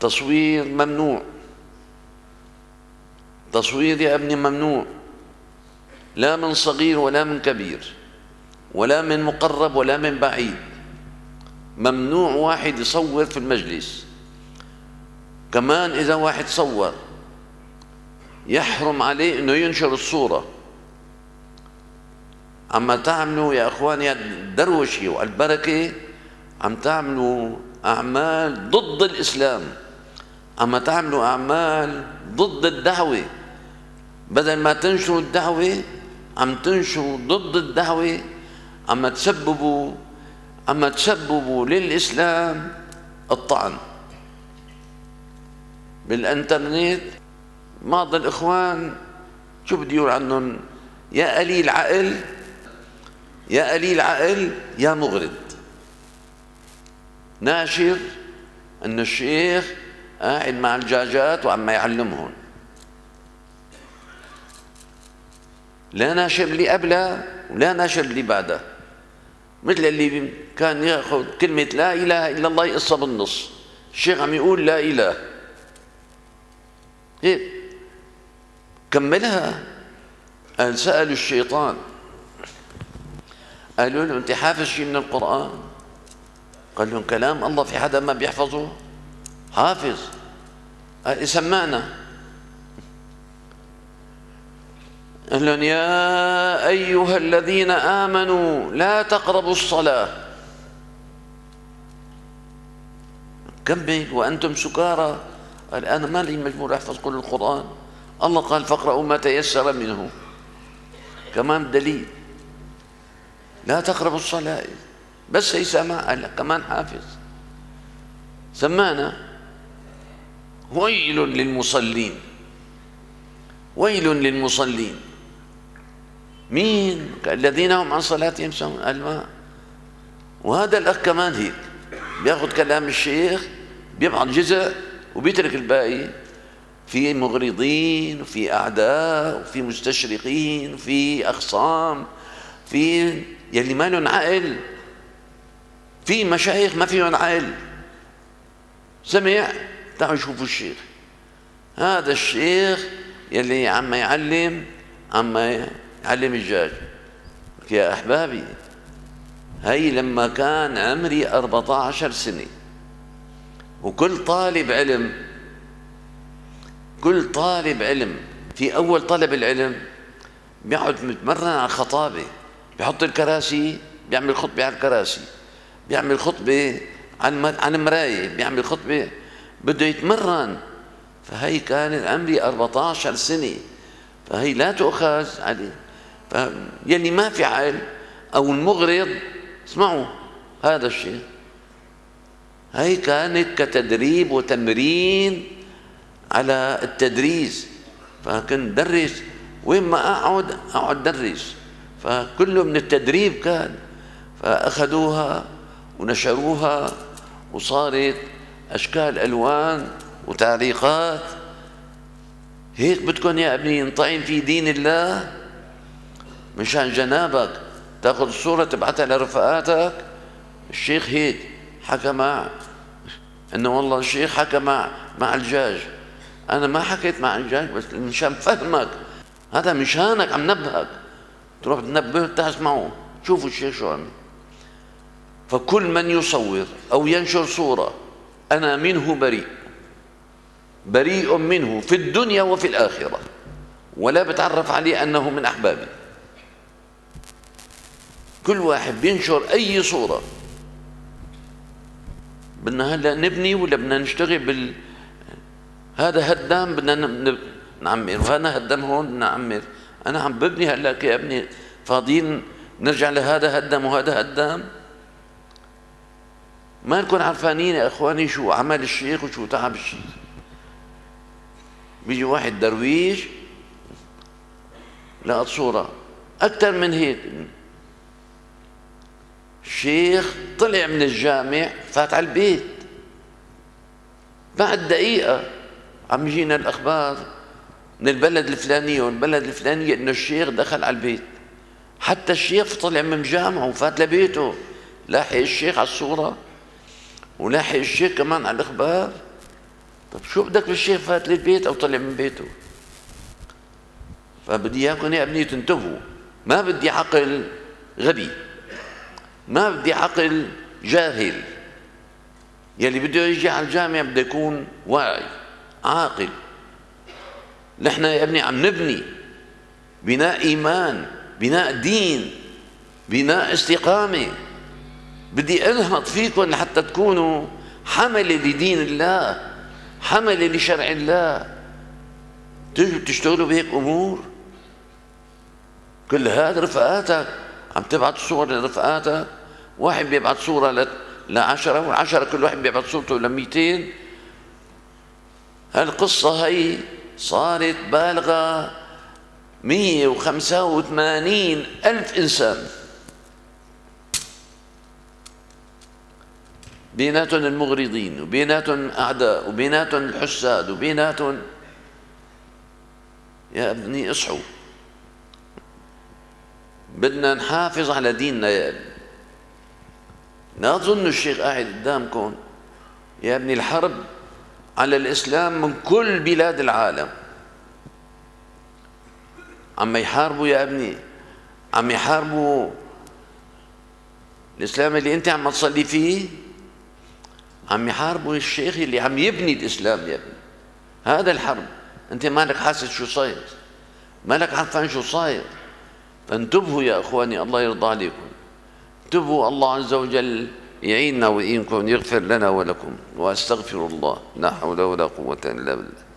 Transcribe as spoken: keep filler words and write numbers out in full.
التصوير ممنوع، تصوير يا ابني ممنوع، لا من صغير ولا من كبير ولا من مقرب ولا من بعيد. ممنوع واحد يصور في المجلس. كمان إذا واحد صور يحرم عليه إنه ينشر الصورة. عم تعملوا يا أخواني الدروشة والبركة، عم تعملوا أعمال ضد الإسلام، عم تعملوا أعمال ضد الدعوة. بدل ما تنشروا الدعوة عم تنشروا ضد الدعوة، عم تسببوا عم تسببوا للإسلام الطعن بالإنترنت. بعض الإخوان شو بدي يقول عنهم؟ يا قليل عقل، يا قليل عقل يا مغرض. ناشر أن الشيخ قاعد مع الدجاجات وعم يعلمهم. لا ناشر اللي قبله ولا ناشر اللي بعده، مثل اللي كان ياخذ كلمة لا إله إلا الله يقصها بالنص. الشيخ عم يقول لا إله، هيك كملها. قال سألوا الشيطان قالوا له أنت حافظ شيء من القرآن؟ قال لهم كلام الله في حدا ما بيحفظه؟ حافظ. قال سمعنا. قال لهم يا أيها الذين آمنوا لا تقربوا الصلاة. كمل وأنتم سكارى. قال أنا ما لي مجبور أحفظ كل القرآن، الله قال فاقرأوا ما تيسر منه. كمان دليل لا تقربوا الصلاة، بس هي سمع. قال كمان حافظ. سمعنا. ويل للمصلين، ويل للمصلين. مين؟ الذين هم عن صلاتهم ساهون. قال ما. وهذا الأخ كمان هيك بياخذ كلام الشيخ بيبعض جزء وبيترك الباقي. في مغرضين وفي أعداء وفي مستشرقين وفي أخصام، في يلي ما لهم عقل، في مشايخ ما فيهم عقل. سمع؟ تعالوا شوفوا الشيخ. هذا الشيخ يلي عم يعلم عم يعلم الدجاج. يا أحبابي هي لما كان عمري أربعة عشر سنة، وكل طالب علم كل طالب علم في أول طلب العلم بيقعد متمرن على الخطابة، بيحط الكراسي بيعمل خطبة على الكراسي، بيعمل خطبة عن المراية، بيعمل خطبة، بده يتمرن. فهي كان عمري أربعة عشر سنة، فهي لا تؤخذ عليه. فيلي ما في عقل أو المغرض اسمعوا هذا الشيء. هي كانت كتدريب وتمرين على التدريس. فكنت درس وين ما أقعد أقعد درس، فكله من التدريب كان. فأخذوها ونشروها وصارت أشكال ألوان وتعليقات. هيك بدكم يا ابني نطعن في دين الله مشان جنابك تاخذ الصورة تبعتها لرفقاتك؟ الشيخ هيك حكى مع انه والله الشيخ حكى مع مع الدجاج. انا ما حكيت مع الدجاج بس مشان فهمك، هذا مشانك عم نبهك تروح تنبه تسمعوا شوفوا الشيخ شو عمل. فكل من يصور او ينشر صورة انا منه بريء، بريء منه في الدنيا وفي الآخرة، ولا بتعرف عليه أنه من أحبابي. كل واحد بينشر أي صورة. بدنا هلا نبني ولا بدنا نشتغل بال هذا هدام بدنا نعمر، وهذا هدام هون بدنا نعمر. أنا عم ببني هلا يا ابني فاضيين نرجع لهذا هدام وهذا هدام؟ ما نكون عرفانين يا إخواني شو عمل الشيخ وشو تعب الشيخ. بيجي واحد درويش لقط صورة أكثر من هيك. الشيخ طلع من الجامع فات على البيت، بعد دقيقة عم يجينا الأخبار من البلد الفلانية والبلد الفلانية إنه الشيخ دخل على البيت. حتى الشيخ طلع من جامعه وفات لبيته، لاحق الشيخ على الصورة ولاحق الشيخ كمان على الأخبار. طب شو بدك بالشيخ فات للبيت أو طلع من بيته؟ فبدي إياكم يا ابني تنتبهوا، ما بدي عقل غبي، ما بدي عقل جاهل. يلي بده يجي على الجامع بده يكون واعي عاقل. نحن يا ابني عم نبني بناء إيمان، بناء دين، بناء استقامة. بدي أنهض فيكم لحتى تكونوا حملة لدين الله، حملة لشرع الله. تجوا تشتغلوا بهيك أمور؟ كل هذا رفقاتك عم تبعت صور لرفقاتك، واحد بيبعت صورة لعشرة والعشرة كل واحد بيبعت صورته لميتين. هالقصة هي صارت بالغة مية وخمسة وثمانين ألف إنسان، بيناتهم المغرضين وبيناتهم أعداء وبيناتهم الحساد وبيناتهم. يا ابني اصحوا، بدنا نحافظ على ديننا يا ابني. لا تظنوا الشيخ قاعد قدامكم. يا ابني الحرب على الإسلام من كل بلاد العالم، عم يحاربوا يا ابني، عم يحاربوا الإسلام اللي أنت عم تصلي فيه، عم يحاربوا الشيخ اللي عم يبني الإسلام يا ابني. هذا الحرب، أنت مالك حاسس شو صاير، مالك عارفان شو صاير. فانتبهوا يا إخواني، الله يرضى عليكم، انتبهوا. الله عز وجل يعيننا ويعينكم، يغفر لنا ولكم. وأستغفر الله، لا حول ولا قوة إلا بالله.